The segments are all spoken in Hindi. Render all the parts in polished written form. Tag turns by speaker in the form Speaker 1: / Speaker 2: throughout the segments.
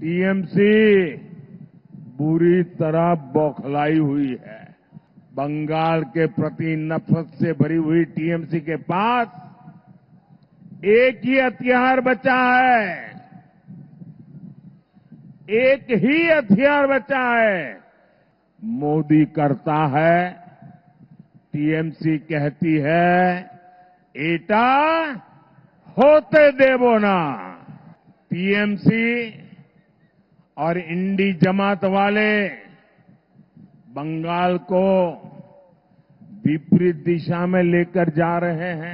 Speaker 1: टीएमसी बुरी तरह बौखलाई हुई है। बंगाल के प्रति नफरत से भरी हुई टीएमसी के पास एक ही हथियार बचा है, एक ही हथियार बचा है। मोदी करता है, टीएमसी कहती है, एटा होते देवो ना। टीएमसी और इंडी जमात वाले बंगाल को विपरीत दिशा में लेकर जा रहे हैं।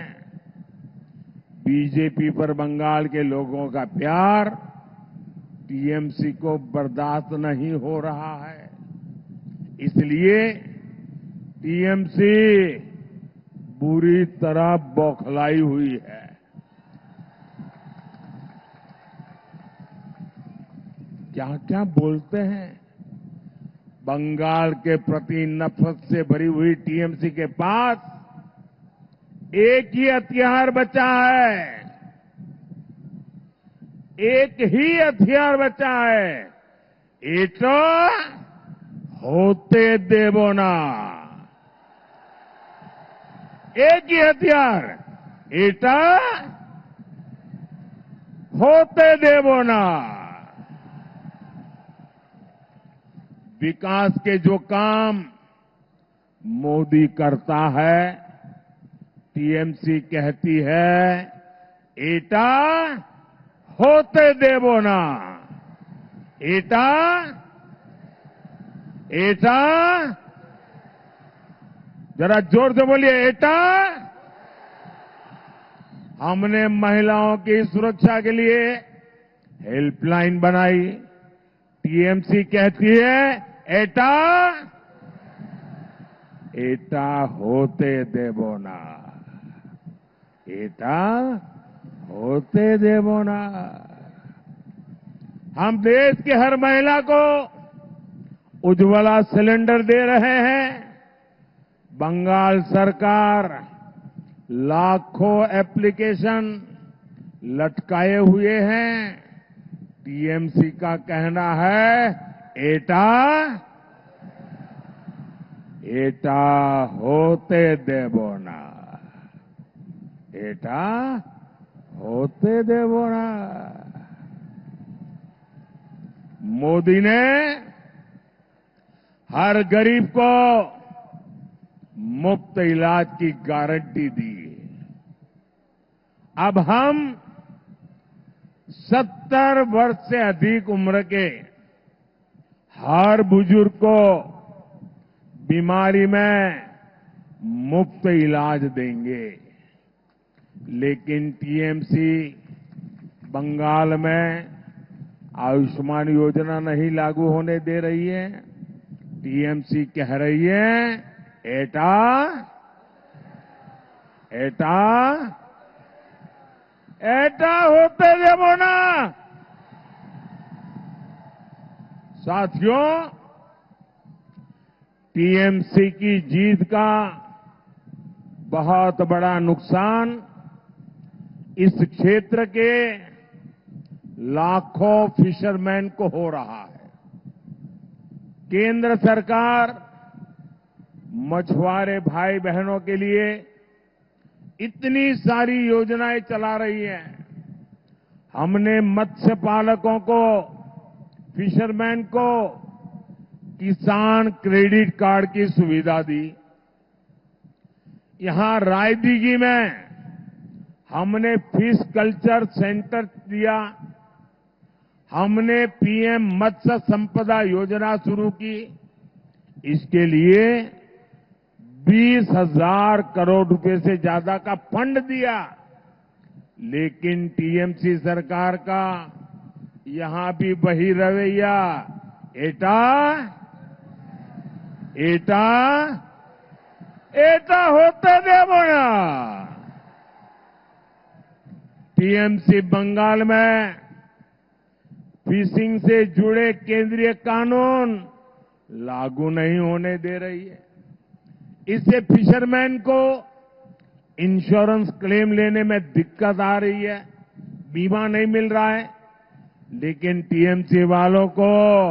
Speaker 1: बीजेपी पर बंगाल के लोगों का प्यार टीएमसी को बर्दाश्त नहीं हो रहा है। इसलिए टीएमसी बुरी तरह बौखलाई हुई है। क्या क्या बोलते हैं। बंगाल के प्रति नफरत से भरी हुई टीएमसी के पास एक ही हथियार बचा है, एक ही हथियार बचा है। एटा होते देवो ना। एक ही हथियार, एटा होते देवो ना। विकास के जो काम मोदी करता है, टीएमसी कहती है, एटा होते देवो ना। एटा एटा जरा जोर से बोलिए, एटा। हमने महिलाओं की सुरक्षा के लिए हेल्पलाइन बनाई। टीएमसी कहती है, एटा एटा होते देवो ना। एटा होते देवो ना। हम देश की हर महिला को उज्ज्वला सिलेंडर दे रहे हैं। बंगाल सरकार लाखों एप्लीकेशन लटकाए हुए हैं। टीएमसी का कहना है, एटा एटा होते देवो ना। एटा होते देवो ना। मोदी ने हर गरीब को मुफ्त इलाज की गारंटी दी। अब हम 70 वर्ष से अधिक उम्र के हर बुजुर्ग को बीमारी में मुफ्त इलाज देंगे। लेकिन टीएमसी बंगाल में आयुष्मान योजना नहीं लागू होने दे रही है। टीएमसी कह रही है, एटा एटा एटा होते देवो ना। साथियों, टीएमसी की जीत का बहुत बड़ा नुकसान इस क्षेत्र के लाखों फिशरमैन को हो रहा है। केंद्र सरकार मछुआरे भाई बहनों के लिए इतनी सारी योजनाएं चला रही है। हमने मत्स्य पालकों को, फिशरमैन को किसान क्रेडिट कार्ड की सुविधा दी। यहां रायदीगी में हमने फिश कल्चर सेंटर दिया। हमने पीएम मत्स्य संपदा योजना शुरू की। इसके लिए 20,000 करोड़ रुपए से ज्यादा का फंड दिया। लेकिन टीएमसी सरकार का यहां भी वही रवैया, एटा एटा एटा होते देवो ना। टीएमसी बंगाल में फिशिंग से जुड़े केंद्रीय कानून लागू नहीं होने दे रही है। इससे फिशरमैन को इंश्योरेंस क्लेम लेने में दिक्कत आ रही है, बीमा नहीं मिल रहा है। लेकिन टीएमसी वालों को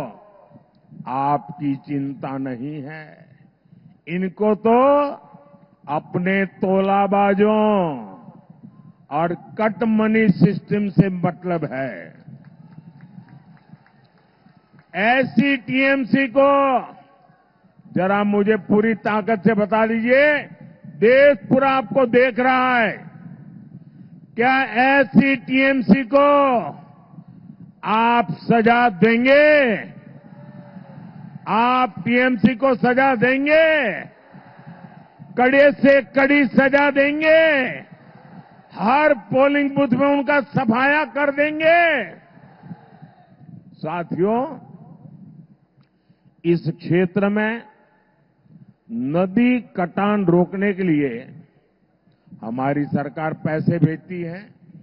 Speaker 1: आपकी चिंता नहीं है। इनको तो अपने तोलाबाजों और कट मनी सिस्टम से मतलब है। ऐसी टीएमसी को जरा मुझे पूरी ताकत से बता दीजिए, देश पूरा आपको देख रहा है, क्या ऐसी टीएमसी को आप सजा देंगे? आप टीएमसी को सजा देंगे? कड़े से कड़ी सजा देंगे? हर पोलिंग बूथ में उनका सफाया कर देंगे? साथियों, इस क्षेत्र में नदी कटान रोकने के लिए हमारी सरकार पैसे भेजती है।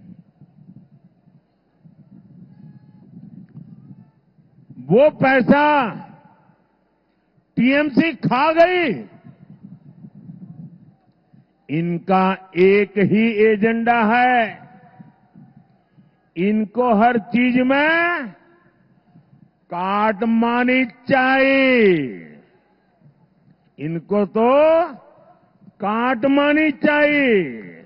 Speaker 1: वो पैसा टीएमसी खा गई। इनका एक ही एजेंडा है, इनको हर चीज में काटमानी चाहिए। इनको तो काटमानी चाहिए।